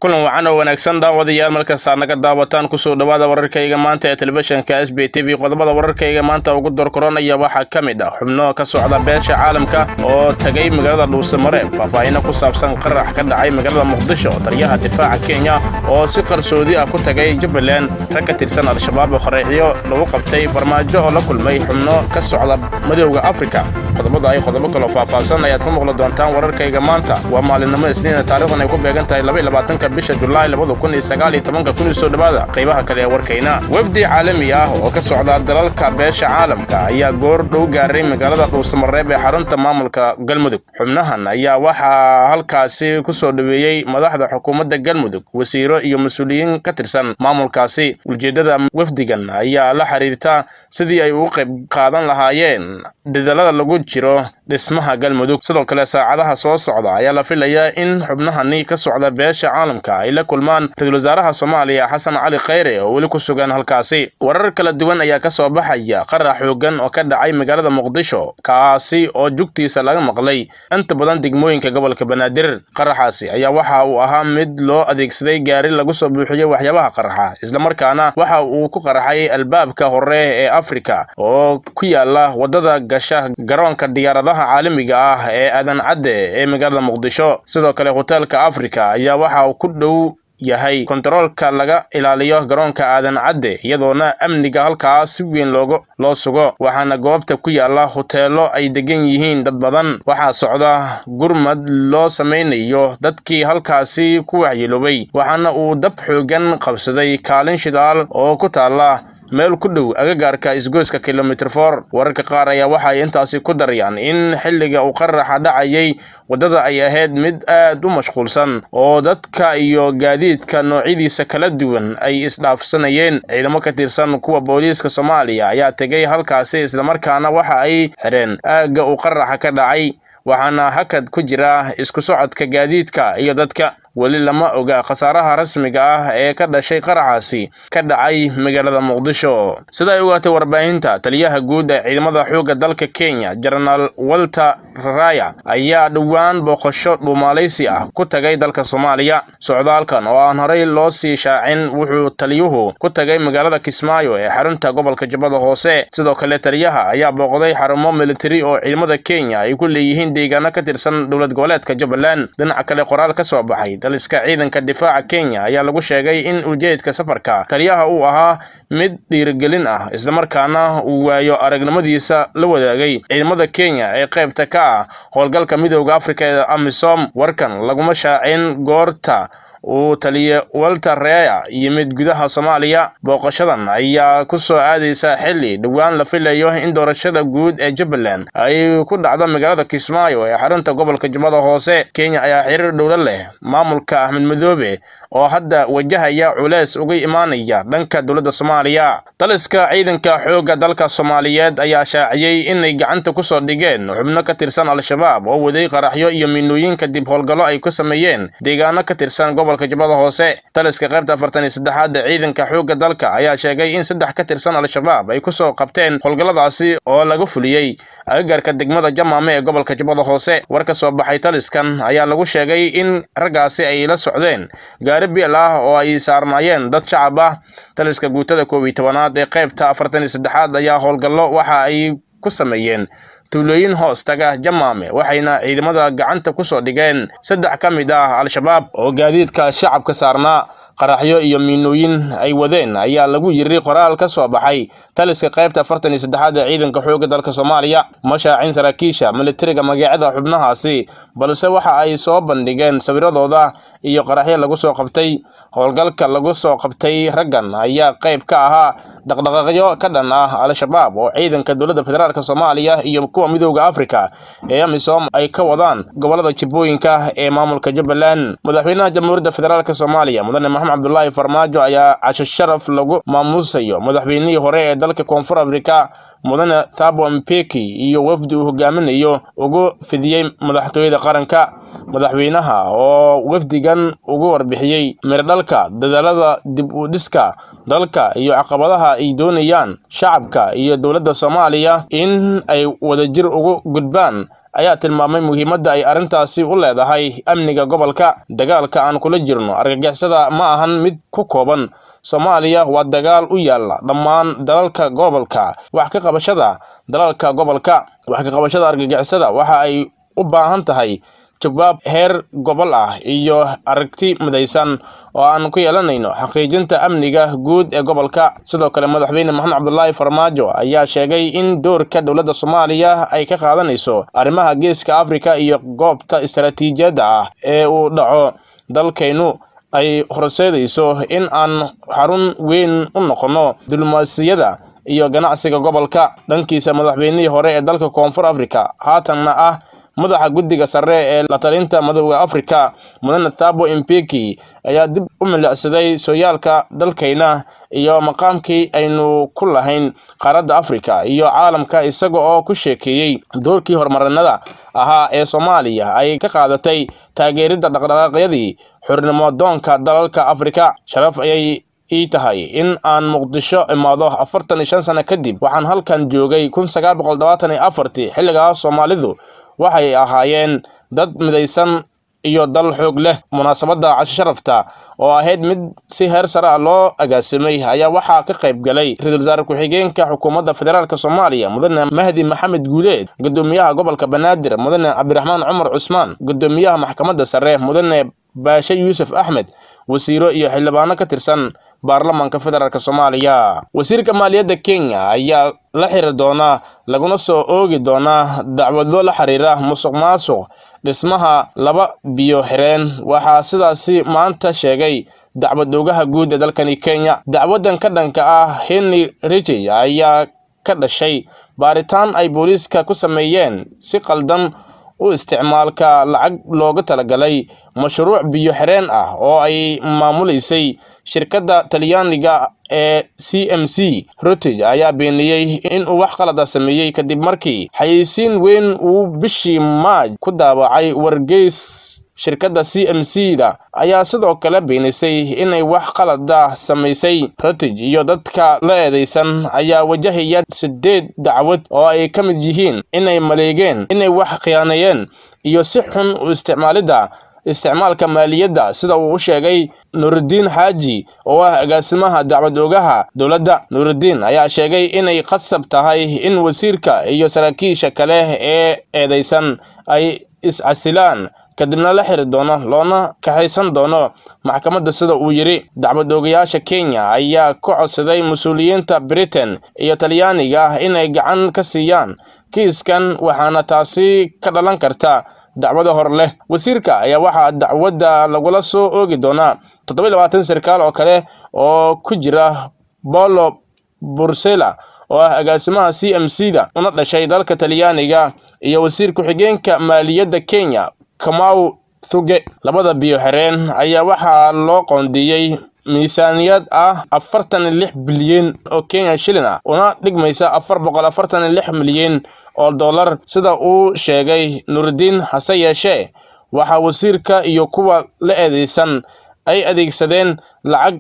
kulan wacan oo wanaagsan daawadayaal markaas aad naga daawataan ku soo dhawaada wararkayga maanta ee telefishinka SBTV qodobada wararkayga maanta ugu dorkoranaya waxa kamid ah xubno ka socda beesha caalamka oo tagay magaalada Dhuusamare faahfaahin ku saabsan qarax ka dhacay magaalada Muqdisho taliyaha difaaca Kenya oo si qarsoodi ah ku tagay Jubbaland rag ka tirsan al-shabaab oo qaraxyo lagu qabtay farmaajo oo la kulmay xubno ka socda Midowga Afrika qodobada ay qodobo kale faahfaahsan ayaad ku maqli doontaan wararkayga maanta waa maalinimo Isniin taariikhdan ay ku beegan tahay 22 bisha July 2019 kun soo dhawaada qaybaha kale ee warkayna wafdi caalami ah oo ka socda dalalka beesha caalamka ayaa goor dhow gaaray magaalada Dhuusamare ee xarunta maamulka Galmudug xubnahan ayaa waxa halkaasi ku soo dhaweeyay madaxda xukuumadda Galmudug wasiiro iyo mas'uuliyiin ka tirsan maamulkaasi ujeedada wafdigan ayaa la xiriirta sidii ay uga qayb qaadan lahaayeen dadaalada lagu jiro dhismaha Galmudug sidoo kale saacadaha soo socda ayaa la filayaa in xubnahani ka socda beesha caalamka ay la kulmaan ra'iisul wasaaraha Soomaaliya Xasan Cali Khayre oo wali ku sugan halkaasi warar kala duwan ayaa ka soo baxaya qarax xoogan oo ka dhacay magaalada Muqdisho kaasi oo jugtiisa laga maqlay inta badan degmooyinka gobolka Banaadir qaraxaasi ayaa waxa uu ahaa mid loo adeegsaday gaari lagu soo buuxiyay waxyaabaha qaraxa isla markaana waxa uu ku qaraxay albaabka hore ee Afrika oo ku yaala wadada gasha garoonka diyaaradaha caalamiga ah ee Aadan Cadde ee magaalada Muqdisho sidoo kale hotelka Afrika ayaa waxa uu ku dhow yahay kontaroolka laga ilaaliyo garoonka Aadan Cadde iyadoona amniga halkaas si weyn loo sugo waxaana goobta ku yaala hoteelo ay degan yihiin dad badan waxa socda gurmad loo sameeyo dadkii halkaasi ku waxyeelobay waxaana uu dab xoogan qabsaday kaalin shidaal oo ku taala meel ku dhow agagaarka isgoyska kilometer 4 wararka qaar ayaa waxa ay intaasi ku darayaan in xilliga uu qaraxa dhacayay wadada ay ahayd mid aad u mashquulsan oo dadka iyo gaadiidka noocyadiisa kala duwan ay isdhaafsanayeen ciidamo ka tirsan kuwa booliiska Soomaaliya ayaa tagay halkaasi isla markaana waxa ay xireen aaga uu qaraxa ka dhacay waxaana hakad ku jira isku socodka gaadiidka iyo dadka wali lama oga khasaaraha rasmiga ah ee ka dhashay qaraxaasi ka dhacay magaalada Muqdisho sida ay ogaatay warbaahinta taliyaha guud ee ciidamada xoogga dalka Kenya General Walter Raya ayaa dhawaan booqasho dhuumaaleysi ah ku tagay dalka Soomaaliya socdaalkan oo aan horey loo sii shaacin wuxuu taliyuhu ku tagay magaalada Kismaayo ee xarunta gobolka Jubbada Hoose sidoo kale taliyaha ayaa booqday xarumo military oo ciidamada Kenya ay ku leeyihiin deegaano ka tirsan dowlad goboleedka Jubbaland dhinaca kale qoraal ka soo baxay daliska ciidanka difaaca Kenya ayaa lagu sheegay in ujeedka safarka taliyaha uu ahaa mid dhiirigelin ah isla markaana uu waayo aragnimadiisa la wadaagay ciidamada Kenya ee qaybta ka ah howlgalka Midowga Afrika ee AMISOM warkan laguma shaacin goorta uu taliye Walter Raya yimid gudaha Soomaaliya booqashadan ayaa ku soo aadaysa xilli dhawaan la filayo in doorashada guud ee Jubbaland ay ku dhacdo magaalada Kismaayo ee xarunta gobolka Jubbada Hoose Kenya ayaa xiriir dhow la leh maamulka Axmed Madoobe oo hadda wajahaya culays uga imaanaya dhanka dawladda Soomaaliya taliska ciidanka xoogga dalka Soomaaliyeed ayaa shaaciyay inay gacanta ku soo dhigeen xubno ka tirsan al-shabaab oo waday qaraxyo iyo minooyinka dib howlgallo ay ku sameeyeen deegaano ka tirsan gobolka Jubbada Hoose taliska qaybta 43 ciidanka xoogga dalka ayaa sheegay in 3 ka tirsan al-shabaab ay ku soo qabteen howlgalladaasi oo lagu fuliyay agagaarka degmada Jamaame ee gobolka Jubbada Hoose warka soo baxay taliskan ayaa lagu sheegay in ragaasi ay la socdeen gaari bil ah oo ay saarnaayeen dad shacab ah taliska guutada 12aad ee qaybta 43 ayaa howlgallo waxa ay ku sameeyeen tuulooyin hoos taga Jamaame waxayna ciidamada gacanta ku soo dhigeen 3 ka mid ah al-shabaab oo gaadiidka shacabka saarnaa qaraxyo iyo minooyin ay wadeen ayaa lagu yiri qoraal ka soo baxay taliska qaybta 43 ee ciidanka xoogga dalka Soomaaliya mashaacin saraakiisha militariga magacyada xubnahaasi balse waxa ay soo bandhigeen sawiradooda iyo qaraxyo lagu soo qabtay howlgalka lagu soo qabtay raggan ayaa qayb ka ahaa dhaqdhaqaaqyo ka dhan ah al-shabaab oo ciidanka dawladda federaalka Soomaaliya iyo kuwa Midowga Afrika ee AMISOM ay ka wadaan gobolada Jubbooyinka ee maamulka Jubbaland madaxweynaha Jamhuuriyadda Federaalka Soomaaliya mudane Maxamed Abdullaahi Farmaajo ayaa casho sharaf lagu maamuusayo madaxweynihii hore ee dalka Koonfur Afrika mudane Thabo Mbeki iyo wafdi uu hogaaminayo ugu fidiyay madaxtooyada qaranka madaxweynaha oo wafdigan ugu warbixiyay miradhalka dadaalada dib u dhiska dalka iyo caqabadaha ay doonayaan shacabka iyo dawladda Soomaaliya in ay wadajir ugu gudbaan ayaa tilmaamay muhiimadda ay arrintaasi u leedahay amniga gobolka. Dagaalka aan kula jirno argagixisada ma ahan mid ku kooban Soomaaliya, waa dagaal u yaala dhammaan dalalka gobolka. Wax ka qabashada argagixisada waxa ay u baahan tahay jawaab heer gobol ah iyo aragti midaysan oo aan ku yeelanayno xaqiijinta amniga guud ee gobolka. Sidoo kale madaxweyne Maxamed Cabdullaahi Farmaajo ayaa sheegay in doorka dowladda Soomaaliya ay ka qaadanayso arrimaha Geeska Afrika iyo goobta istaraatiijiyadda ah ee uu dhaco dalkeenu ay horseedayso in aan xarun weyn u noqono diblomaasiyadda iyo ganacsiga gobolka. Dhankiisa madaxweynihii hore ee dalka Koonfur Afrika haatanna ah madaxa guddiga sare ee la talinta Midowga Afrika Mudane Thabo Mbeki ayaa dib u milicsaday sooyaalka dalkeena iyo maqaamkii aynu ku lahayn qaaradda Afrika iyo caalamka, isaga oo ku sheekeeyay doorkii horumarineed ahaa ee Soomaaliya ay ka qaadatay taageeridda dhaqdhaqaaqyadii xornimo doonka dalalka Afrika. Sharaf ayay ii tahay in aan Muqdisho imaado 45 sano kadib. Waxaan halkan joogay 1974 xilligaas Soomaalidu waxay ahaayeen dad midaysan iyo dal xoog leh. Munaasabadda casho sharafta oo ahayd mid si heer sare ah loo agaasimay ayaa waxaa ka qayb galay Ra'iisul Wasaare ku-xigeenka Xukuumadda Federaalka Soomaaliya Mudane Mahdi Maxamed Guuleed, Gudoomiyaha Gobolka Banaadir Mudane Cabdiraxmaan Cumar Cusmaan, Gudoomiyaha Maxkamadda Sare Mudane Baashe Yuusuf Axmed, wasiiro iyo xildhibaano ka tirsan baarlamaanka federaalka Soomaaliya. Wasiirka Maaliyadda Kenya ayaa la xiri doona laguna soo oogi doona dacwado la xiriira musuqmaasuq dhismaha laba biyo xireen. Waxaa sidaasi maanta sheegay dacwad-oogaha guud ee dalkani Kenya. Dacwadan ka dhanka ah Henry Ritchie ayaa ka dhashay baaritaan ay booliiska ku sameeyeen si qaldan u isticmaalka lacag looga talagalay mashruuc biyo xireen ah oo ay maamuleysay shirkadda Talyaaniga ee CMC. Ritchie ayaa beeniyay in uu wax qalad ah sameeyay kadib markii xayeysiin weyn uu bishii Maaj ku daabacay wargeys. Shirkadda CMC-da ayaa sidoo kale beenisay inay wax qalad ah samaysay. Ritchie iyo dadka la eedeysan ayaa wajahaya 8 dacwad oo ay ka mid yihiin inay maleegeen, inay wax khiyaanayeen iyo si xun u isticmaalka maaliyadda, sida uu u sheegay Nuruddin Xaaji oo ah agaasimaha dacwad-oogaha dowladda. Nuruddin ayaa sheegay inay qasab tahay in wasiirka iyo saraakiisha kale ee eedeysan ay is-casilaan kadibna la xiri doono loona kaxaysan doono maxkamadda, sida uu yiri. Dacwad-oogayaasha Kenya ayaa ku codsaday mas'uuliyiinta Britain iyo Talyaaniga inay gacan ka siiyaan kiiskan, waxaana taasi ka dhalan karta dacwado hor leh. Wasiirka ayaa waxaa dacwadda lagula soo oogi doonaa 27 sarkaal oo kale oo ku jira Paolo Borsellino oo ah agaasimaha CMC-da una dhashay dalka Talyaaniga iyo wasiir ku-xigeenka maaliyadda Kenya Kamau Thuge. Labada biyo xireen ayaa waxaa loo qoondeeyay miisaaniyad ah 46 bilyan oo Kenya shilin ah, una dhigmaysa 446 milyan oo dollar, sida uu sheegay Nuruddin. Hase yeeshee waxaa wasiirka iyo kuwa la eedeysan ay adeegsadeen lacag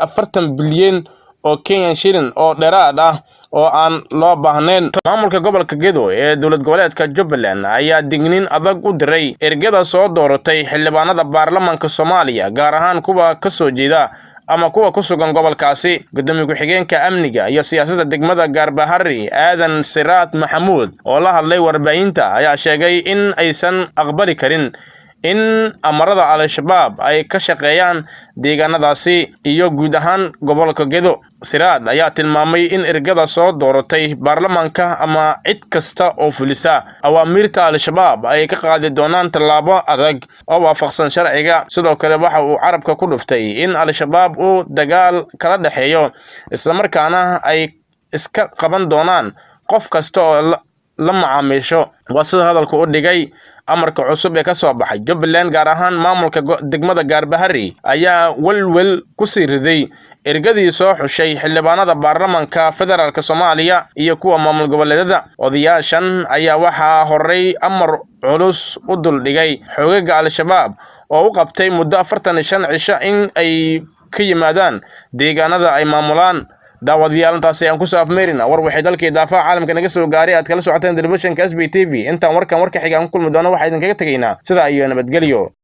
47 bilyan oo Kenya shilin oo dheeraad ah oo aan loo baahnayn. Maamulka gobolka Gedo ee dowlad goboleedka Jubbaland ayaa digniin adag u diray ergada soo dooratay xildhibaanada baarlamaanka Soomaaliya, gaar ahaan kuwa ka soo jeeda ama kuwa ku sugan gobolkaasi. Gudoomiye ku-xigeenka amniga iyo siyaasadda degmada Gaarbahari Aadan Siraad Maxamuud oo la hadlay warbaahinta ayaa sheegay in aysan aqbali karin in amarada Al-Shabaab ay ka shaqeeyaan deegaanadaasi iyo guud ahaan gobolka Gedo. Siraad ayaa tilmaamay in ergada soo dooratay baarlamaanka ama cid kasta oo fulisa awaamiirta Al-Shabaab ay ka qaadi doonaan tallaabo adag oo waafaqsan sharciga. Sidoo kale waxa uu carabka ku dhuftay in Al-Shabaab uu dagaal kala dhaxeeyo, isla markaana ay iska qaban doonaan qof kasta oo la macaamiisho. Waa sida hadalku u dhigay. Amarka cusub ee ka soo baxay Jubbaland, gaar ahaan maamulka degmada Gaarbahari, ayaa walwal ku sii riday ergadii soo xushay xildhibaanada baarlamaanka federaalka Soomaaliya iyo kuwa maamul goboleedyada. Odayaashan ayaa waxaa horey amar culus u duldhigay xoogagga Al-Shabaab oo u qabtay muddo 45 cisho in ay ka yimaadaan deegaanada ay maamulaan. daawadayaal intaasi aan ku soo afmeerina war waxay dalkii daafaca caalamka naga soo gaaray aad kala socoteen telefishinka SBTV intaan warkan warka xiga aan ku kulmi doono waxa idin kaga tageynaa sida iyo nabadgelyo